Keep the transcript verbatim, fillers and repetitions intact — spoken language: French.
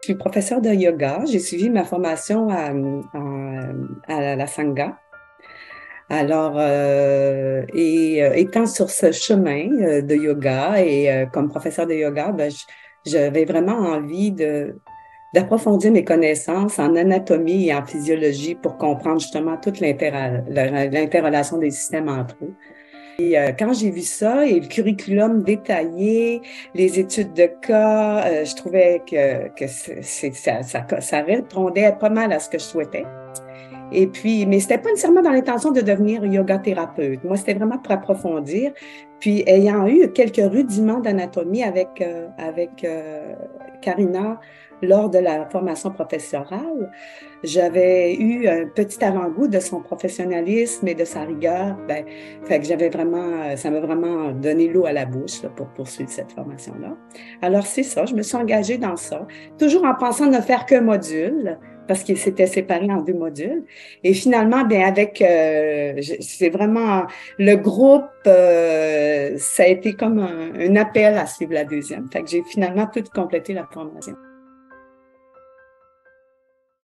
Je suis professeure de yoga. J'ai suivi ma formation à, à, à la Sangha. Alors, euh, et euh, étant sur ce chemin euh, de yoga et euh, comme professeure de yoga, ben, j'avais vraiment envie de d'approfondir mes connaissances en anatomie et en physiologie pour comprendre justement toute l'interrelation des systèmes entre eux. Et euh, quand j'ai vu ça et le curriculum détaillé, les études de cas, euh, je trouvais que, que c'est, ça, ça, ça répondait pas mal à ce que je souhaitais. Et puis, mais c'était pas nécessairement dans l'intention de devenir yoga thérapeute. Moi, c'était vraiment pour approfondir. Puis, ayant eu quelques rudiments d'anatomie avec, euh, avec euh, Karina lors de la formation professorale, j'avais eu un petit avant-goût de son professionnalisme et de sa rigueur. Ben, fait que j'avais vraiment, ça m'a vraiment donné l'eau à la bouche là, pour poursuivre cette formation-là. Alors, c'est ça, je me suis engagée dans ça, toujours en pensant ne faire qu'un module, parce qu'il s'était séparé en deux modules. Et finalement, bien, avec, euh, c'est vraiment le groupe, euh, ça a été comme un, un appel à suivre la deuxième. Fait que j'ai finalement tout complété la formation.